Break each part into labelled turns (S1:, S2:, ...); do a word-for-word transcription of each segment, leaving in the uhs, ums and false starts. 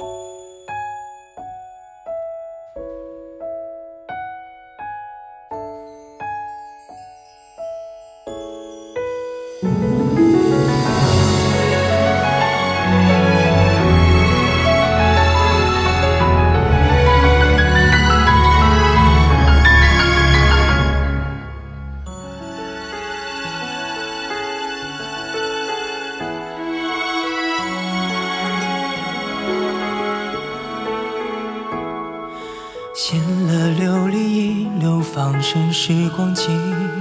S1: 献了琉璃一流放生时光机，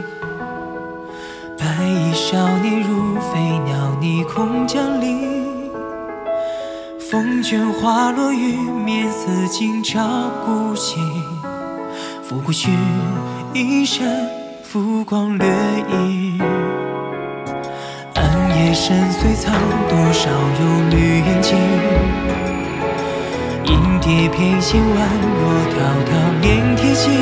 S1: 白衣少年如飞鸟逆空降临，风卷花落玉面似惊朝孤星，拂过去一身浮光掠影，暗夜深邃藏多少忧虑眼睛，银蝶翩跹宛若迢迢连铁骑，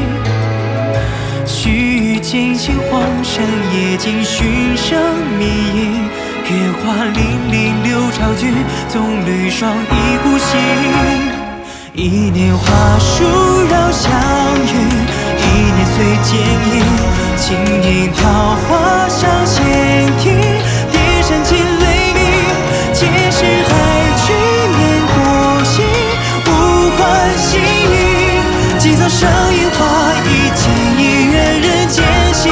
S1: 须见星黄山夜尽寻声觅影，月华粼粼流潮君，棕榈霜一孤行。一年花树绕香云，一年岁渐影，轻盈桃花上闲庭，蝶扇尽雷鸣，皆是海去年过隙，无欢喜意，几遭生樱花，一见一愿人间心。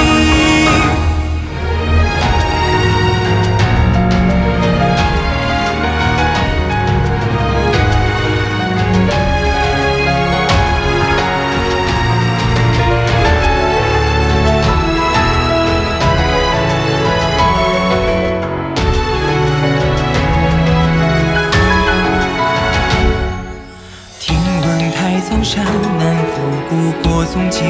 S1: 苍山南复古过踪迹，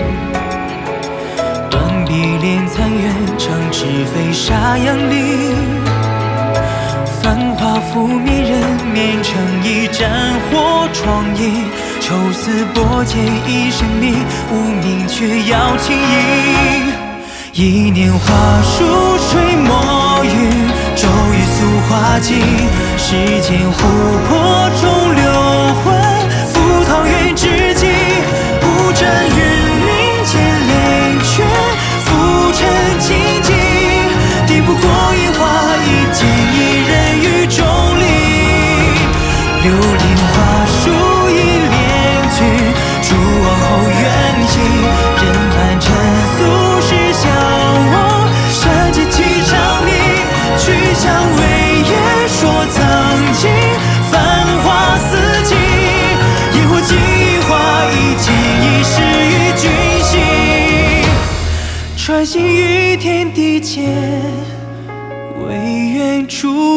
S1: 断壁连残垣，城池飞沙扬里。繁华覆灭人面，成一战火创意。抽丝剥茧一生命，无名却要轻盈。一年花树吹墨云，骤雨诉花尽。世间琥珀中流魂。桃源之际，不沾云云间雷泉，浮沉静静，抵不过樱花，一见一人于众里。流连花树一联句，祝往后缘起，人凡尘俗世相忘，山间几场明，去向伟业说曾经，繁华四季。锦衣花一见一世与君行，穿行于天地间，唯愿烛